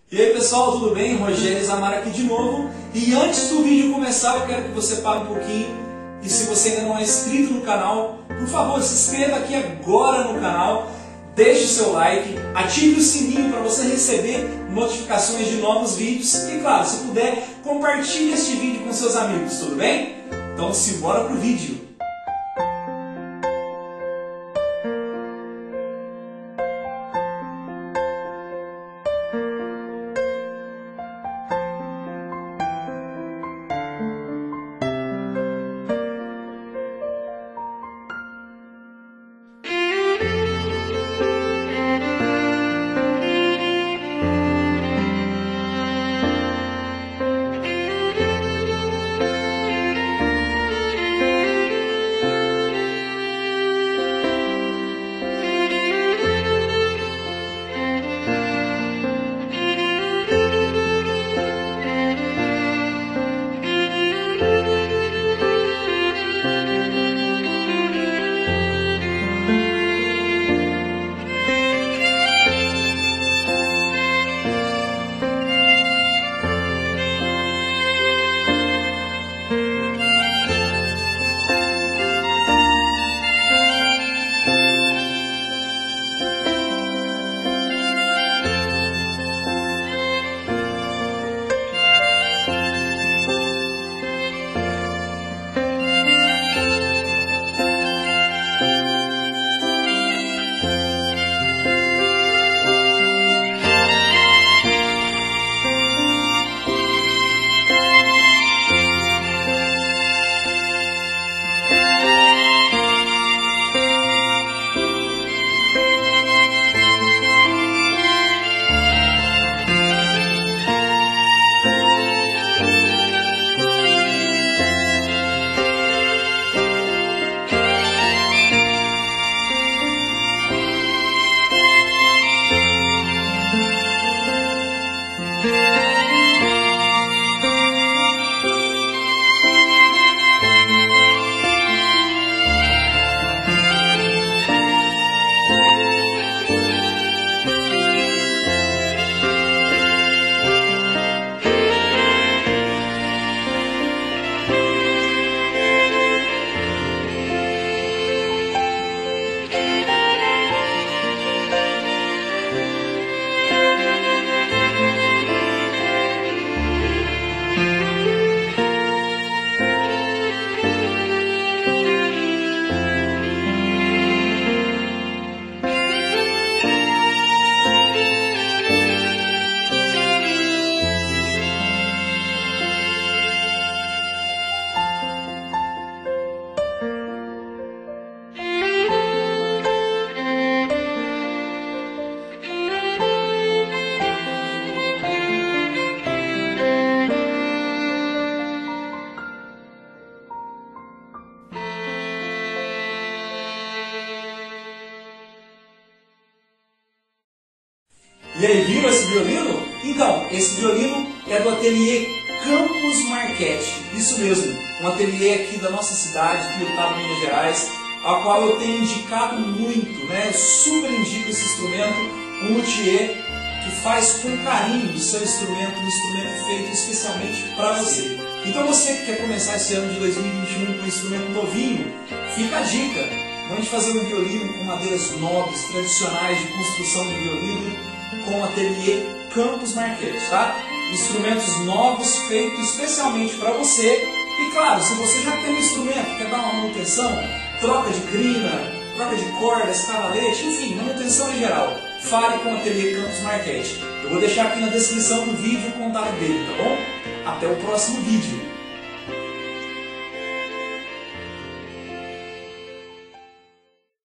E aí pessoal, tudo bem? Rogério Zamara aqui de novo. E antes do vídeo começar, eu quero que você pare um pouquinho. E se você ainda não é inscrito no canal, por favor, se inscreva aqui agora no canal. Deixe o seu like, ative o sininho para você receber notificações de novos vídeos. E claro, se puder, compartilhe este vídeo com seus amigos, tudo bem? Então simbora pro vídeo. E aí, viram esse violino? Então, esse violino é do ateliê Campos Marchetti. Isso mesmo, um ateliê aqui da nossa cidade, Pirutaba, Minas Gerais, a qual eu tenho indicado muito, né? Super indico esse instrumento, um luthier que faz com carinho o seu instrumento, um instrumento feito especialmente para você. Então você que quer começar esse ano de 2021 com um instrumento novinho, fica a dica. Vamos fazer um violino com madeiras nobres, tradicionais de construção de violino, com o ateliê Campos Marchetti, tá? Instrumentos novos feitos especialmente para você. E claro, se você já tem um instrumento, quer dar uma manutenção, troca de crina, troca de corda, escavalete, enfim, manutenção em geral, fale com o ateliê Campos Marchetti. Eu vou deixar aqui na descrição do vídeo o contato dele, tá bom? Até o próximo vídeo.